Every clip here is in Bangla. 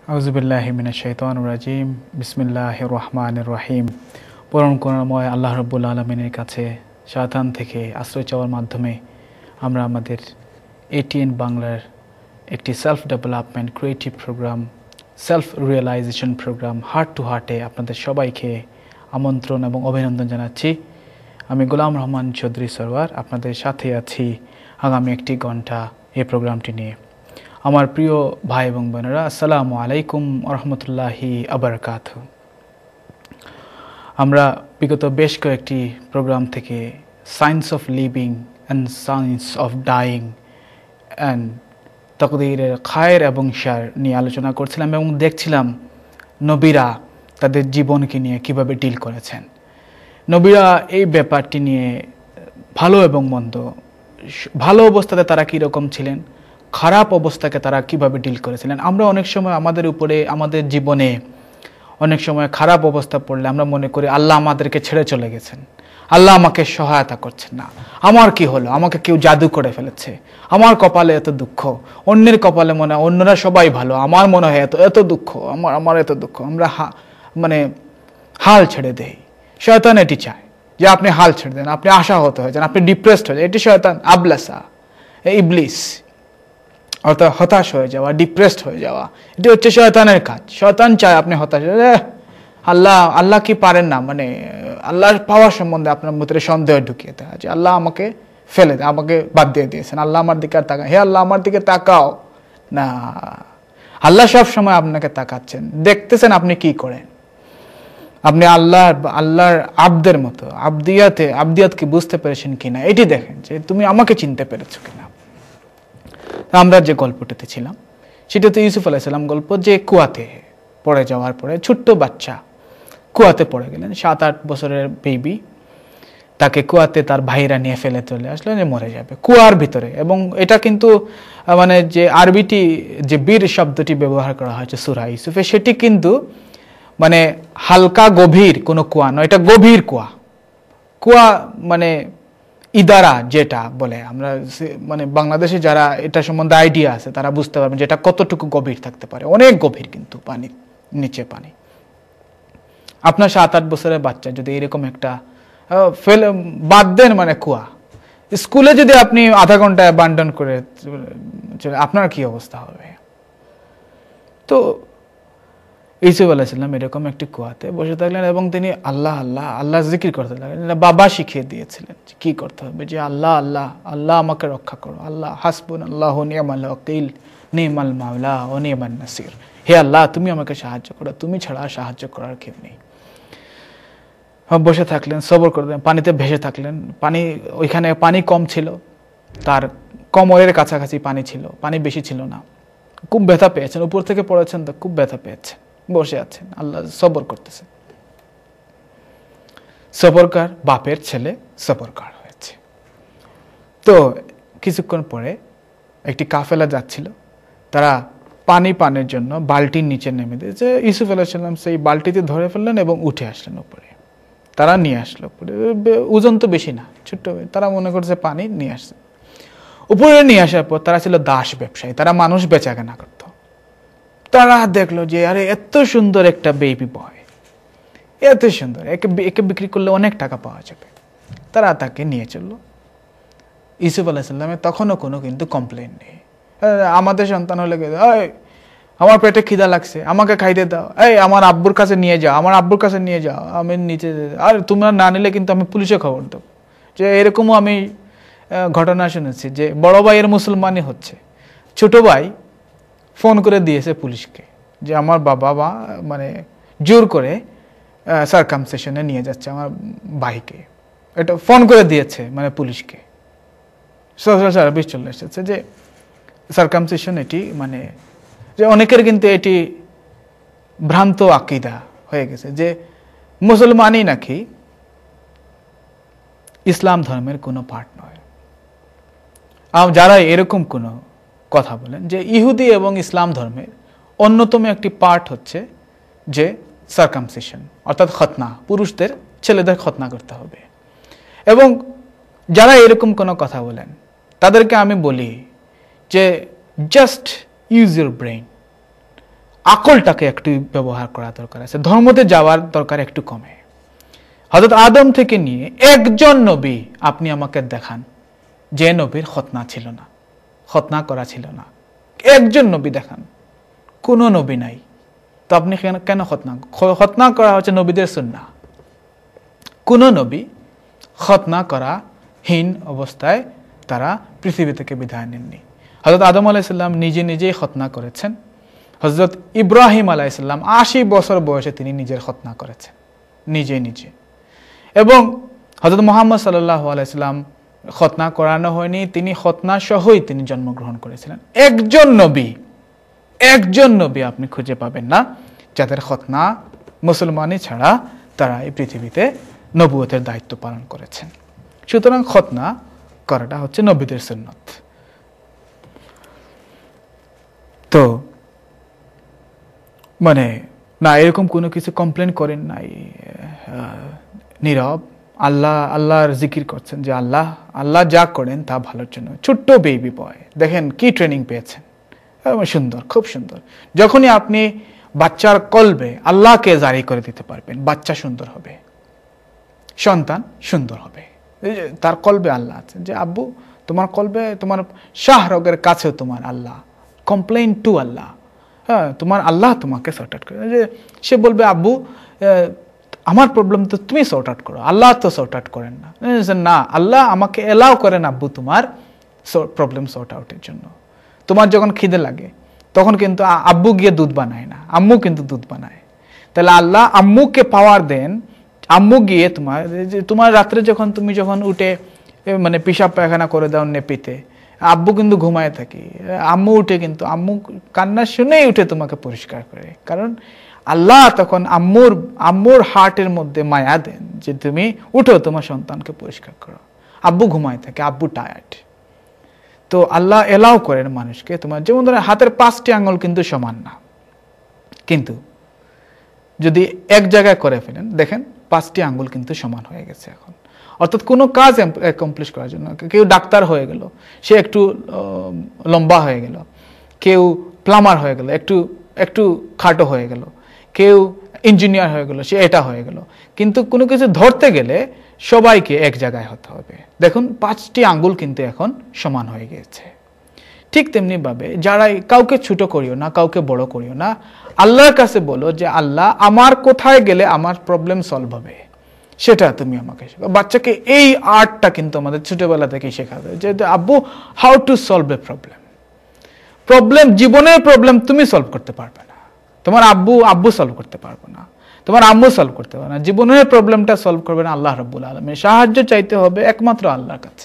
আউযুবিল্লাহি মিনাশ শাইতানির রাজিম। বিসমিল্লাহির রহমানির রহিম। পরম করুণাময় আল্লাহ রাব্বুল আলামিনের কাছে শয়তান থেকে আশ্রয় চাওয়ার মাধ্যমে আমরা আমাদের এটিএন বাংলার একটি self development creative program, self realization program heart to হার্টে আপনাদের সবাইকে আমন্ত্রণ এবং অভিনন্দন জানাচ্ছি। আমি গোলাম রহমান চৌধুরী সরওয়ার আপনাদের সাথে আছি আগামী একটি ঘন্টা এই প্রোগ্রামটি নিয়ে। আমার প্রিয় ভাই এবং বোনেরা, আসসালামু আলাইকুম রহমতুল্লাহি আবরাকাতুহু। আমরা বিগত বেশ কয়েকটি প্রোগ্রাম থেকে science of living and science of dying and তাকদীরের খায়ের এবং শার নিয়ে আলোচনা করছিলাম এবং দেখছিলাম নবীরা তাদের জীবনকে নিয়ে কিভাবে ডিল করেছেন। নবীরা এই ব্যাপারটি নিয়ে ভালো এবং মন্দ, ভালো অবস্থাতে তারা কীরকম ছিলেন, খারাপ অবস্থাকে তারা কিভাবে ডিল করেছিলেন। আমরা অনেক সময় আমাদের উপরে, আমাদের জীবনে অনেক সময় খারাপ অবস্থা পড়লে আমরা মনে করি আল্লাহ আমাদেরকে ছেড়ে চলে গেছেন, আল্লাহ আমাকে সহায়তা করছেন না, আমার কি হলো, আমাকে কেউ জাদু করে ফেলেছে, আমার কপালে এত দুঃখ, অন্যের কপালে মনে হয় অন্যরা সবাই ভালো, আমার মনে হয় এত দুঃখ, আমার এত দুঃখ। আমরা হাল ছেড়ে দেই। শয়তান এটি চায় যে আপনি হাল ছেড়ে দেন, আপনি আশাহত হয়ে যান, আপনি ডিপ্রেসড হয়ে যান। এটি শয়তান, আবলাসা, ইবলিস, অর্থাৎ হতাশ হয়ে যাওয়া, ডিপ্রেসড হয়ে যাওয়া, এটি হচ্ছে শয়তানের কাজ। শয়তান চায় আপনি হতাশ, আল্লাহ কি পারেন না, মানে আল্লাহর পাওয়ার সম্বন্ধে আপনার ভিতরে সন্দেহ ঢুকিয়ে দেয় যে আল্লাহ আমাকে ফেলে দেয়, আমাকে বাদ দিয়ে দিয়েছেন, আল্লাহ আমার দিকে আর তাকায়, হে আল্লাহ আমার দিকে তাকাও না। আল্লাহ সব সময় আপনাকে তাকাচ্ছেন, দেখতেছেন আপনি কি করেন। আপনি আল্লাহর আব্দের মতো আবদিয়াতকে বুঝতে পেরেছেন কিনা এটি দেখেন, যে তুমি আমাকে চিনতে পেরেছো কিনা। আমরা যে গল্পটাতে ছিলাম সেটা তো ইউসুফ আলাইহিস সালাম গল্প, যে কুয়াতে পড়ে যাওয়ার পরে ছোট্ট বাচ্চা কুয়াতে পড়ে গেলেন, 7-8 বছরের বেবি, তাকে কুয়াতে তার ভাইরা নিয়ে ফেলে চলে আসলেন যে মরে যাবে কুয়ার ভিতরে। এবং এটা কিন্তু মানে যে আরবিটি, যে বীর শব্দটি ব্যবহার করা হয়েছে সূরা ইউসুফে, সেটি কিন্তু মানে হালকা গভীর কোনো কুয়া নয়, এটা গভীর কুয়া মানে ইদারা যেটা বলে, আমরা মানে বাংলাদেশে যারা এটা সম্বন্ধে আইডিয়া আছে তারা বুঝতে পারবেন যে এটা কতটুকু গভীর থাকতে পারে, অনেক গভীর কিন্তু পানি, নিচে পানি। আপনার 7-8 বছরের বাচ্চা যদি এরকম একটা বাদ দেন, মানে কুয়া, স্কুলে যদি আপনি আধা ঘন্টা অ্যাবান্ডন করে আপনার কি অবস্থা হবে। তো ইউসুফ আলাইহিস সালাম এরকম একটি কুয়াতে বসে থাকলেন এবং তিনি আল্লাহ জিকির করতে লাগলেন। বাবা শিখিয়ে দিয়েছিলেন যে কি করতে হবে, যে আল্লাহ আমাকে রক্ষা করো, আল্লাহ হাসবুনাল্লাহু ওয়া নি'মাল ওয়াকিল, নি'মাল মাওলা ওয়া নি'মান নাসির। হে আল্লাহ তুমি আমাকে সাহায্য করো, তুমি ছাড়া সাহায্য করার কেউ নেই। বসে থাকলেন, সবর করলেন, পানিতে ভেসে থাকলেন। ওইখানে পানি কম ছিল, তার কোমরের কাছাকাছি পানি ছিল, পানি বেশি ছিল না। খুব ব্যথা পেয়েছেন, উপর থেকে পড়েছেন তো খুব ব্যথা পেয়েছেন, বসে আছেন, আল্লাহ সবর করতেছেন। সবরকার বাপের ছেলে সবরকার হয়েছে। তো কিছুক্ষণ পরে একটি কাফেলা যাচ্ছিল, তারা পানের জন্য বালতির নিচে নেমে দিয়েছে। ইউসুফ আলাইহিস সালাম সেই বালতিতে ধরে ফেললেন এবং উঠে আসলেন উপরে। তারা নিয়ে আসলো উপরে, ওজন তো বেশি না, ছোট্ট, তারা মনে করছে পানি নিয়ে আসছে। উপরে নিয়ে আসার পর তারা ছিল দাস ব্যবসায়ী, তারা মানুষ বেচা কেনা করতো। তারা দেখলো যে আরে এত সুন্দর একটা বেবি বয়, এত সুন্দর, একে বিক্রি করলে অনেক টাকা পাওয়া যাবে। তারা তাকে নিয়ে চললো। ইউসুফ আলাইহিস সালামের তখনও কোনো কিন্তু কমপ্লেন নেই। আমাদের সন্তান হলে আমার পেটে খিদা লাগছে, আমাকে খাইতে দাও, আমার আব্বুর কাছে নিয়ে যাও, আমি নিচে, আর তোমরা না নিলে কিন্তু আমি পুলিশে খবর দেবো। যে এরকমও আমি ঘটনা শুনেছি যে বড় ভাইয়ের মুসলমানই হচ্ছে, ছোট ভাই ফোন করে দিয়েছে পুলিশকে যে আমার বাবা মানে জোর করে সারকামসিশনে নিয়ে যাচ্ছে আমার ভাইকে। এটা ফোন করে দিয়েছে মানে পুলিশকে। সোশ্যাল সার্ভিস চলে এসেছে যে সারকামসিশন এটি মানে, যে অনেকের কিন্তু এটি ভ্রান্ত আকীদা হয়ে গেছে যে মুসলমানই নাকি ইসলাম ধর্মের কোনো পার্ট নয়। যারা এরকম কোনো কথা বলেন, যে ইহুদি এবং ইসলাম ধর্মের অন্যতম একটি পার্ট হচ্ছে যে সারকামসিশন, অর্থাৎ খতনা, পুরুষদের ছেলেদের খতনা করতে হবে। এবং যারা এরকম কোনো কথা বলেন তাদেরকে আমি বলি যে জাস্ট ইউজ ইউর ব্রেইন, আকলটাকে একটু ব্যবহার করা দরকার আছে, ধর্মতে যাওয়ার দরকার একটু কমে। হযরত আদম থেকে নিয়ে একজন নবী আপনি আমাকে দেখান যে নবীর খতনা ছিল না, খতনা করা ছিল না। একজন নবী দেখান, কোনো নবী নাই। তো আপনি কেন খতনা করা হচ্ছে নবীদের সুন্নাহ। কোনো নবী খতনা করাহীন অবস্থায় তারা পৃথিবী থেকে বিদায় নেননি। হযরত আদম আলাইহিস সালাম নিজে নিজেই খতনা করেছেন। হযরত ইব্রাহিম আলাইহিস সালাম ৮০ বছর বয়সে তিনি নিজের খতনা করেছেন, নিজে নিজে। এবং হযরত মুহাম্মদ সাল্লাল্লাহু আলাইহি সাল্লাম খতনা করানো হয়নি, তিনি খতনা সহই তিনি জন্মগ্রহণ করেছিলেন। একজন নবী আপনি খুঁজে পাবেন না যাদের খতনা মুসলমানই ছাড়া তারা এই পৃথিবীতে নবুয়তের দায়িত্ব পালন করেছেন। সুতরাং খতনা করাটা হচ্ছে নবীদের সুন্নত। তো মানে না এরকম কোনো কিছু কমপ্লেন করেন নাই, নীরব আল্লাহর জিকির করছেন যে আল্লাহ যা করেন তা ভালোর জন্য। ছোট্ট বেবি বয় দেখেন কি ট্রেনিং পেয়েছেন, সুন্দর, খুব সুন্দর। যখনই আপনি বাচ্চার কলবে আল্লাহকে জারি করে দিতে পারবেন, বাচ্চা সুন্দর হবে, সন্তান সুন্দর হবে। তার কলবে আল্লাহ আছে, যে আব্বু তোমার কলবে তোমার শাহরগের কাছেও তোমার আল্লাহ, কমপ্লেইন টু আল্লাহ। হ্যাঁ, তোমার আল্লাহ তোমাকে সর্ট আউট করে। যে সে বলবে আব্বু আমার প্রবলেম তো তুমি সর্ট আউট করো, আল্লাহ তো সর্ট আউট করেন না। না, আল্লাহ আমাকে এলাও করেন আব্বু তোমার প্রবলেম সর্ট আউটের জন্য। তোমার যখন খিদে লাগে তখন কিন্তু আব্বু গিয়ে দুধ বানায় না, আম্মু কিন্তু দুধ বানায়। তাহলে আল্লাহ আম্মুকে পাওয়ার দেন, আম্মু গিয়ে তোমার রাত্রে তুমি যখন উঠে মানে পেশাব পায়খানা করে দাও নেপিতে, আব্বু কিন্তু ঘুমায় থাকি, আম্মু উঠে কিন্তু আম্মু কান্না শুনেই উঠে তোমাকে পরিষ্কার করে। কারণ আল্লাহ তখন আম্মুর হার্টের মধ্যে মায়া দেন যে তুমি উঠো তোমার সন্তানকে পরিষ্কার করো। আব্বু ঘুমায় থাকে, আব্বু টায়ার্ড। তো আল্লাহ এলাও করেন মানুষকে, তোমার যেমন ধরেন হাতের 5টি আঙ্গুল কিন্তু সমান না, কিন্তু যদি এক জায়গায় করে ফেলেন দেখেন 5টি আঙ্গুল কিন্তু সমান হয়ে গেছে এখন। অর্থাৎ কোনো কাজ অ্যাকমপ্লিশ করার জন্য কেউ ডাক্তার হয়ে গেল, সে একটু লম্বা হয়ে গেল, কেউ প্লামার হয়ে গেল, একটু খাটো হয়ে গেল, কেউ ইঞ্জিনিয়ার হয়ে গেল, সে এটা হয়ে গেল। কিন্তু কোনো কিছু ধরতে গেলে সবাইকে এক জায়গায় হতে হবে। দেখুন 5টি আঙ্গুল কিন্তু এখন সমান হয়ে গিয়েছে। ঠিক তেমনি ভাবে যারাই কাউকে ছোট করিও না, কাউকে বড় করিও না, আল্লাহর কাছে বলো যে আল্লাহ আমার কোথায় গেলে আমার প্রবলেম সলভ হবে সেটা তুমি আমাকে শেখাও। বাচ্চাকে এই আর্টটা কিন্তু আমাদের ছোটবেলা থেকেই শেখাতে হবে যে আব্বু how to solve a problem. জীবনের প্রবলেম তুমি সলভ করতে পারবে না, তোমার আব্বু সলভ করতে পারবে না, তোমার আম্মু সলভ করতে পারবে না। জীবনের প্রবলেমটা সলভ করবে না আল্লাহ রাব্বুল আলামিন, সাহায্য চাইতে হবে একমাত্র আল্লাহর কাছে।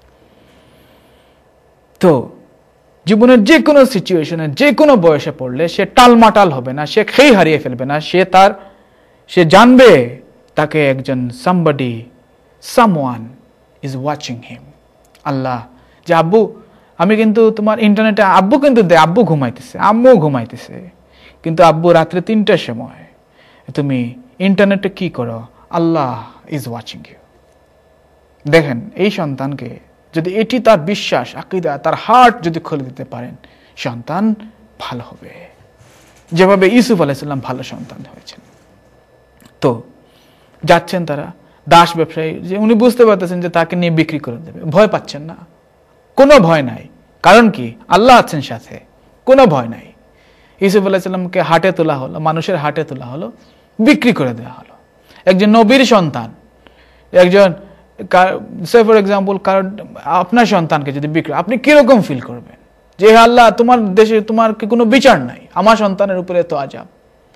তো জীবনের যে কোনো সিচুয়েশনে যে কোনো বয়সে পড়লে সে টালমাটাল হবে না, সে খেই হারিয়ে ফেলবে না। সে জানবে তাকে একজন someone is watching him। আল্লাহ যে আব্বু আমি কিন্তু তোমার ইন্টারনেটে আব্বু কিন্তু আব্বু ঘুমাইতেছে, আম্মু ঘুমাইতেছে, কিন্তু আব্বু রাত্রে 3টার সময় তুমি ইন্টারনেটে কি করো, আল্লাহ ইজ ওয়াচিং ইউ। দেখেন এই সন্তানকে যদি এটি তার বিশ্বাস আকীদা, তার হার্ট যদি খুলে দিতে পারেন, সন্তান ভালো হবে, যেভাবে ইউসুফ আলাইহিস সালাম ভালো সন্তান হয়েছেন। তো যাচ্ছেন তারা দাস ব্যবসায়ী, যে উনি বুঝতে পারতেছেন যে তাকে নিয়ে বিক্রি করে দেবে, ভয় পাচ্ছেন না, কোনো ভয় নাই। কারণ কি আল্লাহ আছেন সাথে, কোনো ভয় নাই। ইউসুফ আলাইহিস সালামকে হাটে তোলা হলো, মানুষের হাটে তোলা হলো, বিক্রি করে দেওয়া হলো। একজন নবীর সন্তান, একজন ফর এক্সাম্পল কারণ আপনার সন্তানকে যদি বিক্রি, আপনি কিরকম ফিল করবেন যে আল্লাহ তোমার দেশে তোমার কি কোনো বিচার নাই, আমার সন্তানের উপরে তো আজাব।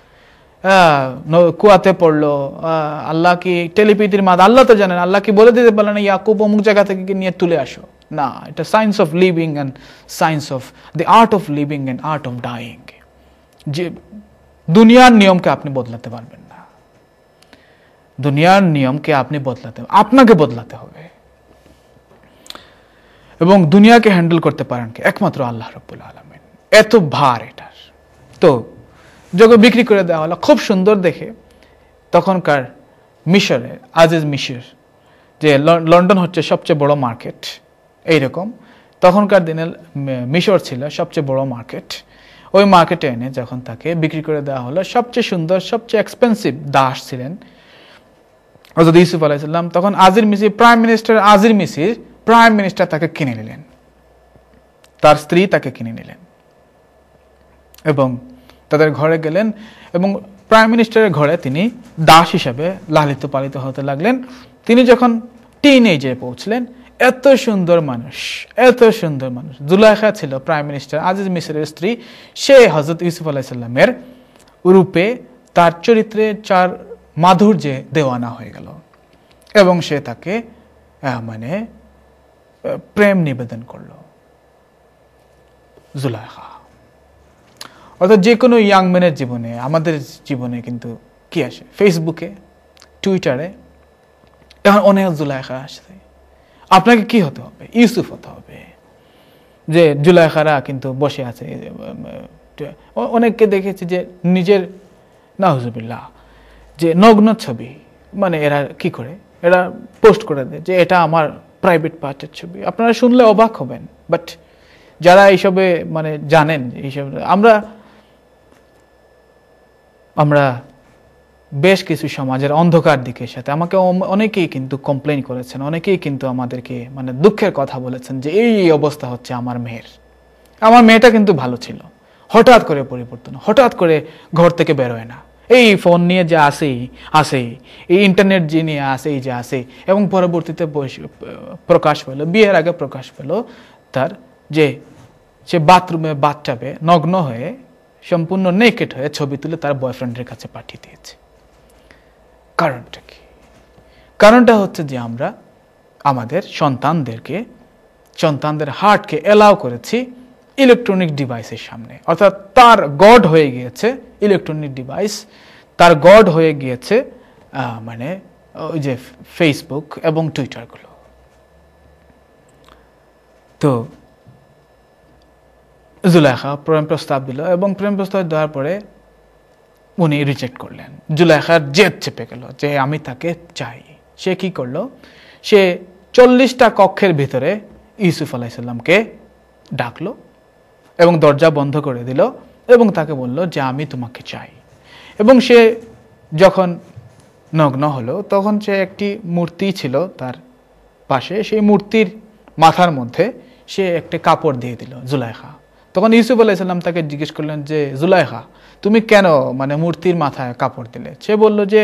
কুয়াতে পড়লো, আল্লাহ কি টেলিপ্যাথির মাধ্যমে, আল্লাহ তো জানেন, আল্লাহ কি বলে দিতে পারলেন ইয়াকুব অমুক জায়গা থেকে নিয়ে তুলে আসো? না, এটা science of living and science of the art of living and art of dying. যে দুনিয়ার নিয়মকে আপনি বদলাতে পারবেন না, দুনিয়ার নিয়মকে আপনি আপনাকে বদলাতে হবে। এবং দুনিয়াকে হ্যান্ডেল করতে পারেন কি একমাত্র আল্লাহ রাব্বুল আলামিন। এত ভার এটার। তো যখন বিক্রি করে দেওয়া হলো, খুব সুন্দর দেখে তখনকার মিশরে, আজিজ মিশর, যে লন্ডন হচ্ছে সবচেয়ে বড় মার্কেট, এইরকম তখনকার দিনে মিশর ছিল সবচেয়ে বড় মার্কেট। ওই মার্কেটে এনে যখন তাকে বিক্রি করে দেওয়া হলো, সবচেয়ে সুন্দর সবচেয়ে এক্সপেন্সিভ দাস ছিলেন হযরত ইউসুফ আলাইহিস সালাম। তখন প্রাইম মিনিস্টার তাকে কিনে নিলেন, তার স্ত্রী তাকে কিনে নিলেন এবং তাদের ঘরে গেলেন এবং প্রাইম মিনিস্টারের ঘরে তিনি দাস হিসাবে লালিত পালিত হতে লাগলেন। তিনি যখন টিনএজে পৌঁছলেন, এত সুন্দর মানুষ জুলাইখা ছিল প্রাইম মিনিস্টার আজিজ মিসরের স্ত্রী। সে হযরত ইউসুফ আলাইহিস সালামের রূপে, তার চরিত্রে, চার মাধুর্যে দেওয়ানা হয়ে গেল এবং সে তাকে প্রেম নিবেদন করল। জুলাইখা অর্থাৎ যে কোনো ইয়াং ম্যানের জীবনে, আমাদের জীবনে কিন্তু কি আসে, ফেসবুকে, টুইটারে এখন অনেক জুলাইখা আসছে। আপনাকে কি হতে হবে? ইউসুফ হতে হবে। যে জুলাইখারা কিন্তু বসে আছে, অনেককে দেখেছি যে নিজের নাউজুবিল্লাহ যে নগ্ন ছবি, এরা কি করে, এরা পোস্ট করে দেয় যে এটা আমার প্রাইভেট পার্টের ছবি। আপনারা শুনলে অবাক হবেন, বাট যারা এইসবে জানেন, এইসব আমরা বেশ কিছু সমাজের অন্ধকার দিকের সাথে, আমাকে অনেকেই কিন্তু কমপ্লেইন করেছেন, অনেকেই কিন্তু আমাদেরকে দুঃখের কথা বলেছেন যে এই অবস্থা হচ্ছে আমার মেয়েটা কিন্তু ভালো ছিল, হঠাৎ করে পরিবর্তন, হঠাৎ করে ঘর থেকে বেরোয় না, এই ফোন নিয়ে যে আসেই, এই ইন্টারনেট যে নিয়ে আসে এবং পরবর্তীতে প্রকাশ পেল, বিয়ের আগে প্রকাশ পেল তার যে সে বাথরুমে বাথটাবে নগ্ন হয়ে, সম্পূর্ণ নেকেড হয়ে ছবি তুলে তার বয়ফ্রেন্ডের কাছে পাঠিয়ে দিয়েছে। কারণটা কি? কারণটা হচ্ছে যে আমরা আমাদের সন্তানদের হার্টকে এলাও করেছি ইলেকট্রনিক ডিভাইসের সামনে, অর্থাৎ তার গড হয়ে গিয়েছে ইলেকট্রনিক ডিভাইস, তার গড হয়ে গিয়েছে ওই যে ফেসবুক এবং টুইটারগুলো। তো জুলাইখা প্রেম প্রস্তাব দিল এবং প্রেম প্রস্তাব দেওয়ার পরে উনি রিজেক্ট করলেন। জুলাইখার জেদ চেপে গেল যে আমি তাকে চাই। সে কি করলো? সে 40টা কক্ষের ভিতরে ইউসুফ আলাইহিস সালামকে ডাকলো এবং দরজা বন্ধ করে দিল এবং তাকে বলল যে আমি তোমাকে চাই। এবং সে যখন নগ্ন হলো, তখন সে একটি মূর্তি ছিল তার পাশে, সেই মূর্তির মাথার মধ্যে সে একটা কাপড় দিয়ে দিল জুলাইখা। তখন ইউসুফ আলাইহিস সালাম তাকে জিজ্ঞেস করলেন যে জুলাইখা, তুমি কেন মূর্তির মাথায় কাপড় দিলে? সে বলল যে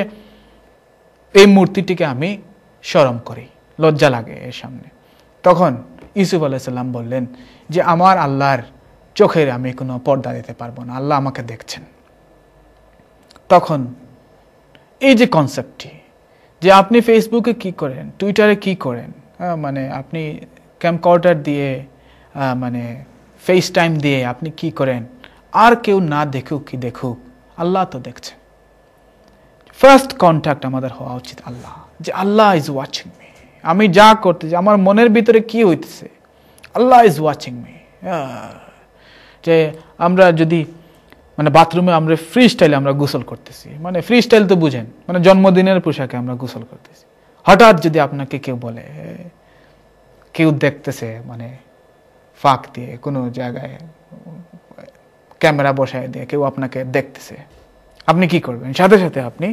এই মূর্তিটিকে আমি শরম করি, লজ্জা লাগে এর সামনে। তখন ইউসুফ আলাইহিস সালাম বললেন যে আমার আল্লাহর চোখের আমি কোনো পর্দা দিতে পারবো না, আল্লাহ আমাকে দেখছেন। তখন এই যে কনসেপ্টটি যে আপনি ফেসবুকে কি করেন, টুইটারে কি করেন, আপনি ক্যামকর্ডার দিয়ে ফেস টাইম দিয়ে আপনি কি করেন, আর কেউ না দেখুক কি দেখুক, আল্লাহ তো দেখছেন। ফার্স্ট কন্ট্যাক্ট আমাদের হওয়া উচিত আল্লাহ, যে আল্লাহ ইজ ওয়াচিং মি, আমি যা করতেছি, আমার মনের ভিতরে কি হইতেছে, আল্লাহ ইজ ওয়াচিং মি। যে আমরা যদি বাথরুমে আমরা ফ্রি স্টাইলে আমরা গোসল করতেছি, ফ্রি স্টাইল তো বুঝেন, জন্মদিনের পোশাকে আমরা গোসল করতেছি, হঠাৎ যদি আপনাকে কেউ বলে, কেউ দেখতেছে ফাঁক দিয়ে কোনো জায়গায় ক্যামেরা বসায় দিয়ে কেউ আপনাকে দেখতেছে, আপনি কি করবেন? সাথে সাথে আপনি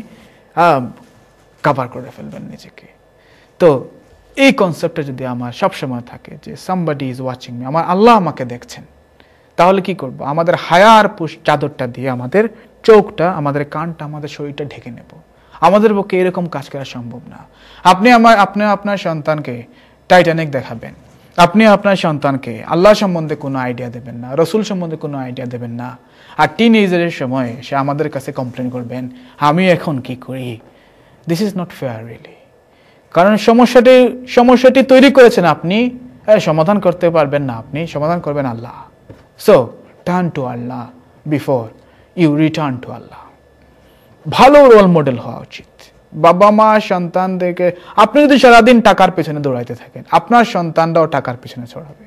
কভার করে ফেলবেন নিজেকে। তো এই কনসেপ্টটা যদি আমার সবসময় থাকে যে সামবডি ইজ ওয়াচিং মি, আমার আল্লাহ আমাকে দেখছেন, তাহলে কি করব? আমাদের হায়ার চাদরটা দিয়ে আমাদের চোখটা, আমাদের কানটা, আমাদের শরীরটা ঢেকে নেব। আমাদের পক্ষে এরকম কাজ করা সম্ভব না। আপনি আপনার সন্তানকে টাইটানিক দেখাবেন, আপনি আপনার সন্তানকে আল্লাহ সম্বন্ধে কোনো আইডিয়া দেবেন না, রসুল সম্বন্ধে কোনো আইডিয়া দেবেন না, আর টিনএজারের সময় সে আমাদের কাছে কমপ্লেন করবেন আমি এখন কি করি। This is not fair really. কারণ সমস্যাটি তৈরি করেছেন আপনি, সমাধান করতে পারবেন না আপনি, সমাধান করবেন আল্লাহ। So turn to Allah before you return to Allah. ভালো রোল মডেল হওয়া উচিত। বাবা মা সন্তানদেরকে, আপনি যদি সারাদিন টাকার পেছনে দৌড়াইতে থাকেন, আপনার সন্তানরাও টাকার পেছনে ছড়াবে।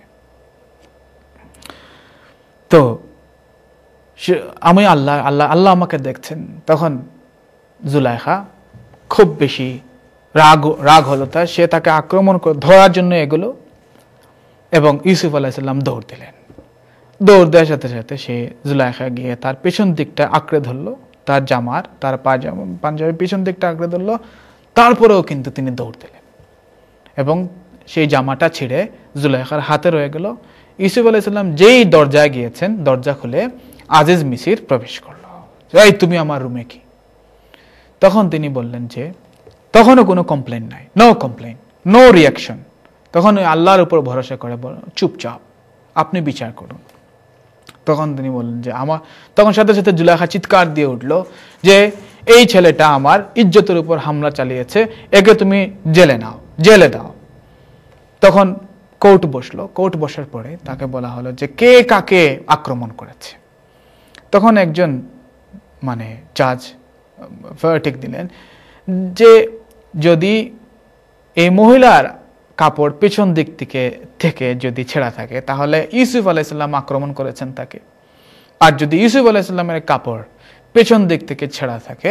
তো আমি আল্লাহ আমাকে দেখছেন। তখন জুলাইখা খুব বেশি রাগ হলো তার, সে তাকে আক্রমণ করে ধরার জন্য এগুলো, এবং ইউসুফ আলাইহিস সালাম দৌড় দিলেন। দৌড় দেওয়ার সাথে সাথে সে জুলাইখা গিয়ে তার পেছন দিকটা আঁকড়ে ধরলো, তার জামার তার পাঞ্জাবের পেছন দিকটা আঁকড়ে ধরলো। তারপরেও কিন্তু তিনি দৌড় দিলেন এবং সেই জামাটা ছিঁড়ে জুলাইখার হাতে রয়ে গেল। ইউসুফ আলাইহিসসালাম যেই দরজায় গিয়েছেন, দরজা খুলে আজিজ মিসির প্রবেশ করলো, এই তুমি আমার রুমে কি? তখন তিনি বললেন যে তখনও কোনো কমপ্লেন নাই, নো কমপ্লেন, নো রিয়াকশন। তখন ওই আল্লাহর উপর ভরসা করে চুপচাপ, আপনি বিচার করুন। তখন তিনি বললেন যে তখন সাথে সাথে জুলাইখা চিৎকার দিয়ে উঠল যে এই ছেলেটা আমার ইজ্জতের উপর হামলা চালিয়েছে, একে তুমি জেলে নাও, জেলে দাও। তখন কোর্ট বসলো। কোর্ট বসার পরে তাকে বলা হলো যে কে কাকে আক্রমণ করেছে। তখন একজন জাজ ভার্ডিক্ট দিলেন যে যদি এই মহিলার কাপড় পেছন দিক থেকে যদি ছেঁড়া থাকে তাহলে ইউসুফ আলাইহিসসালাম আক্রমণ করেছেন তাকে, আর যদি ইউসুফ আলাইহিসসালামের কাপড় পেছন দিক থেকে ছেঁড়া থাকে,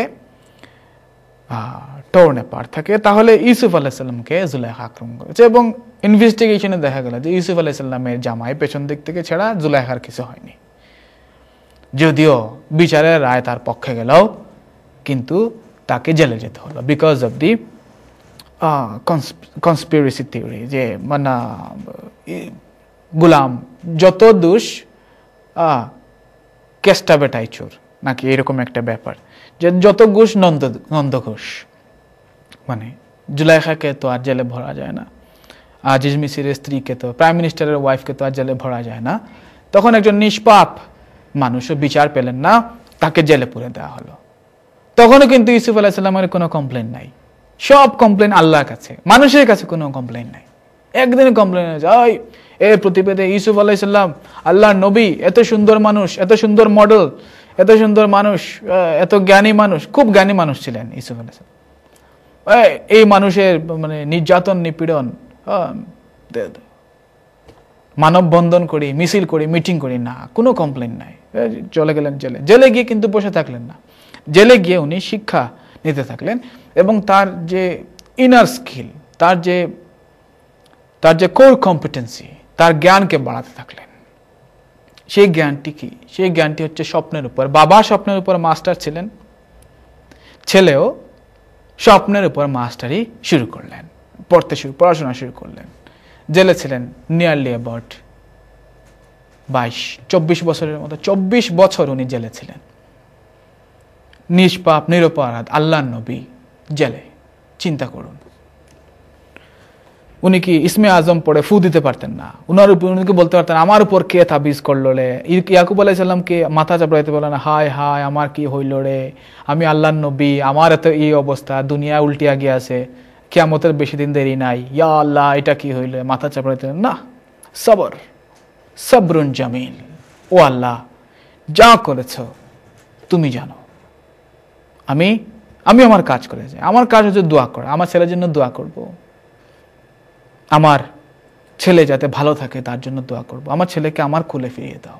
torn apart থাকে, তাহলে ইউসুফ আলাইহিসসালামকে জুলাইখা আক্রমণ করেছে। এবং ইনভেস্টিগেশনে দেখা গেল যে ইউসুফ আলাইহিসসালামের জামায় পেছন দিক থেকে ছেঁড়া, জুলাইখার কিছু হয়নি। যদিও বিচারের রায় তার পক্ষে গেলেও কিন্তু তাকে জেলে যেতে হলো because of the conspiracy theory, যে গুলাম যত দোষ কেষ্টা বেটাই চোর, নাকি এরকম একটা ব্যাপার, যে যত ঘুষ নন্দ ঘোষ। জুলাইখাকে তো আর জেলে ভরা যায় না, আজিজ মিসিরের স্ত্রীকে তো, প্রাইম মিনিস্টারের ওয়াইফকে তো আর জেলে ভরা যায় না। তখন একজন নিষ্পাপ মানুষও বিচার পেলেন না, তাকে জেলে পুরে দেওয়া হলো। তখনও কিন্তু ইউসুফ আলাইহিসসালামের কোনো কমপ্লেন নাই, সব কমপ্লেন আল্লাহর কাছে, মানুষের কাছে কোনো কমপ্লেন নাই। একদিন কমপ্লেন হয়ে যায়, এর প্রতিবেদে ইউসুফ আলাইহিসসালাম আল্লাহর নবী, এত সুন্দর মানুষ, এত সুন্দর মডেল, এত সুন্দর মানুষ, এত জ্ঞানী মানুষ, খুব জ্ঞানী মানুষ ছিলেন ইউসুফ আলাইহিসসালাম, এই মানুষের নির্যাতন নিপীড়ন, মানববন্ধন করি, মিছিল করি, মিটিং করি, না কোনো কমপ্লেন নাই। চলে গেলেন জেলে। জেলে গিয়ে কিন্তু বসে থাকলেন না, জেলে গিয়ে উনি শিক্ষা নিতে থাকলেন এবং তার যে ইনার স্কিল, তার যে কোর কম্পিটেন্সি, তার জ্ঞানকে বাড়াতে থাকলেন। সেই জ্ঞানটি কি? সেই জ্ঞানটি হচ্ছে স্বপ্নের উপর। বাবা স্বপ্নের উপর মাস্টার ছিলেন, ছেলেও স্বপ্নের উপর মাস্টারি শুরু করলেন, পড়াশোনা শুরু করলেন। জেলে ছিলেন নিয়ারলি অ্যাবাউট 24 বছরের মতো। 24 বছর উনি জেলে ছিলেন, নিষ্পাপ নিরপরাধ আল্লাহর নবী জেলে। চিন্তা করুন, উনি কি ইসমে আজম পড়ে ফু দিতে পারতেন না? উনাকে বলতে পারতেন আমার উপর কে তাবিজ করলো রে? ইয়াকুব আলাইহিস সালামকে মাথা চাপড়াইতে বলেন, হায় হায় আমার কি হইল রে, আমি আল্লাহর নবী, আমার এত এই অবস্থা, দুনিয়া উল্টিয়া গিয়াছে, কিয়ামতের বেশি দিন দেরি নাই, ইয়া আল্লাহ এটা কি হইল? মাথা চাপড়াইতে না, সবরুন জামিল, ও আল্লাহ যা করেছ তুমি জানো, আমি আমার কাজ করেছি, আমার কাজ হচ্ছে দোয়া করা, আমার ছেলের জন্য দোয়া করব, আমার ছেলে যাতে ভালো থাকে তার জন্য দোয়া করব, আমার ছেলেকে আমার কোলে ফিরিয়ে দাও।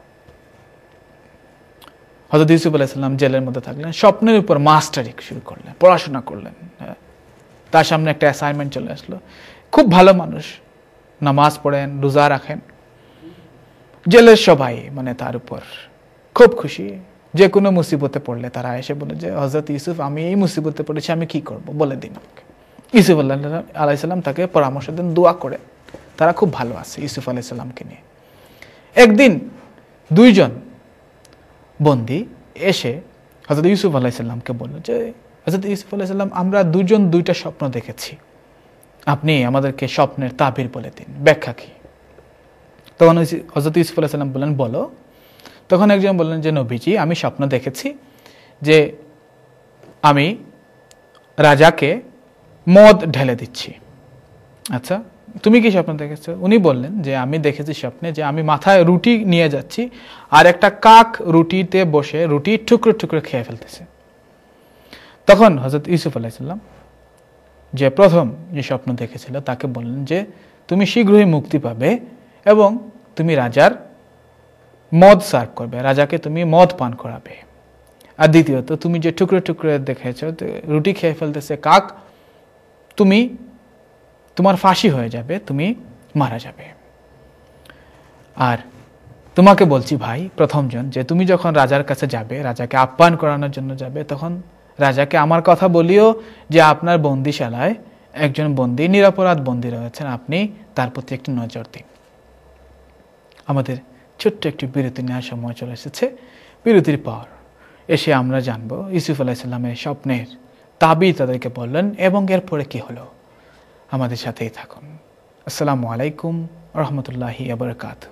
হযরত ইউসুফ আলাইহিস সালাম জেলের মধ্যে থাকলেন, স্বপ্নের উপর মাস্টারি শুরু করলেন, পড়াশোনা করলেন। তার সামনে একটা অ্যাসাইনমেন্ট চলে আসলো। খুব ভালো মানুষ, নামাজ পড়েন, রোজা রাখেন। জেলের সবাই তার উপর খুব খুশি। যে কোনো মুসিবতে পড়লে তারা এসে বলে যে হযরত ইউসুফ আমি এই মুসিবতে পড়েছি, আমি কি করব বলে দিন আমাকে। ইউসুফ আলাইহিস সালাম তাকে পরামর্শ দেন, দোয়া করে। তারা খুব ভালো আছে ইউসুফ আলাইহিস সালামকে নিয়ে। একদিন দুইজন বন্দী এসে হযরত ইউসুফ আলাইহিস সালামকে বলল যে হযরত ইউসুফ আলাইহিস সালাম আমরা দুজন দুইটা স্বপ্ন দেখেছি, আপনি আমাদেরকে স্বপ্নের তাবির বলে দিন, ব্যাখ্যা কি? তখন হযরত ইউসুফ আলাইহিস সালাম বললেন বলো। তখন একজন বললেন যে নবীজি আমি স্বপ্ন দেখেছি যে আমি রাজাকে মদ ঢেলে দিচ্ছি। আচ্ছা তুমি কি স্বপ্ন দেখেছো? উনি বললেন যে আমি দেখেছি স্বপ্নে যে আমি মাথায় রুটি নিয়ে যাচ্ছি আর একটা কাক রুটিতে বসে রুটি টুকরো টুকরো খেয়ে ফেলতেছে। তখন হযরত ইউসুফ আলাইহিস সালাম যে প্রথম যে স্বপ্ন দেখেছিল তাকে বললেন যে তুমি শীঘ্রই মুক্তি পাবে এবং তুমি রাজার মদ সার্ভ করবে, রাজাকে তুমি মদ পান করাবে। আর দ্বিতীয়ত তুমি যে টুকরো টুকরো দেখেছো রুটি খেয়ে ফেলতেছে কাক, তোমার ফাঁসি হয়ে যাবে, তুমি মারা যাবে। আর তোমাকে বলছি ভাই প্রথমজন, যে তুমি যখন রাজার কাছে যাবে, রাজাকে আপ্যায়ন করানোর জন্য যাবে, তখন রাজাকে আমার কথা বলিও যে আপনার বন্দিশালায় একজন বন্দী, নিরপরাধ বন্দী রয়েছেন, আপনি তার প্রতি একটি নজর দিন। আমাদের ছোট্ট একটি বিরতি নেওয়ার সময় চলে এসেছে। বিরতির পর এসে আমরা জানব ইউসুফ আলাইহিসসালামের স্বপ্নের তাবির তাদেরকে বললেন এবং এরপরে কি হলো। আমাদের সাথেই থাকুন। আসসালামু আলাইকুম রহমতুল্লাহি ওয়া বারাকাতুহু।